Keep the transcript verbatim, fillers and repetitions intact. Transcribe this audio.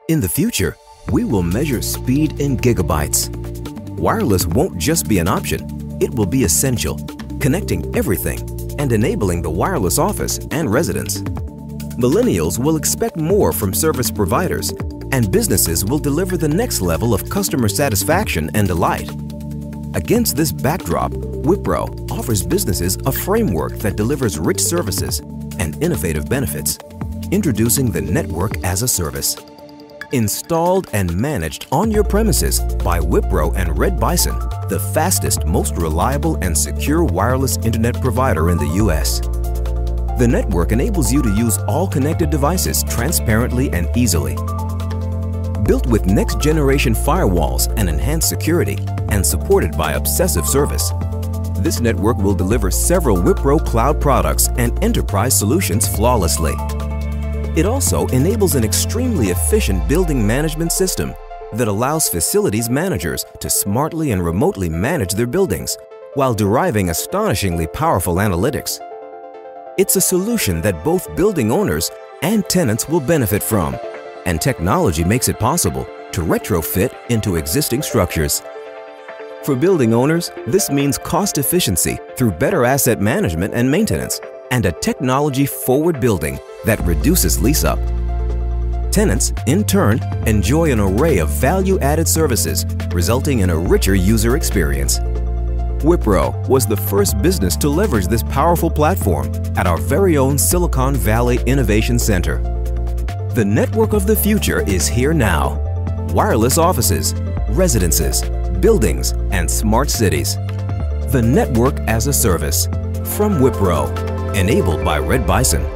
In the future, we will measure speed in gigabytes. Wireless won't just be an option, it will be essential, connecting everything and enabling the wireless office and residence. Millennials will expect more from service providers, and businesses will deliver the next level of customer satisfaction and delight. Against this backdrop, Wipro offers businesses a framework that delivers rich services and innovative benefits, introducing the Network as a Service. Installed and managed on your premises by Wipro and Red Bison, the fastest, most reliable and secure wireless internet provider in the U S. The network enables you to use all connected devices transparently and easily. Built with next-generation firewalls and enhanced security and supported by obsessive service, this network will deliver several Wipro cloud products and enterprise solutions flawlessly. It also enables an extremely efficient building management system that allows facilities managers to smartly and remotely manage their buildings while deriving astonishingly powerful analytics. It's a solution that both building owners and tenants will benefit from, and technology makes it possible to retrofit into existing structures. For building owners, this means cost efficiency through better asset management and maintenance, and a technology-forward building that reduces lease-up. Tenants, in turn, enjoy an array of value-added services, resulting in a richer user experience. Wipro was the first business to leverage this powerful platform at our very own Silicon Valley Innovation Center. The network of the future is here now. Wireless offices, residences, buildings, and smart cities. The Network as a Service from Wipro, enabled by Red Bison.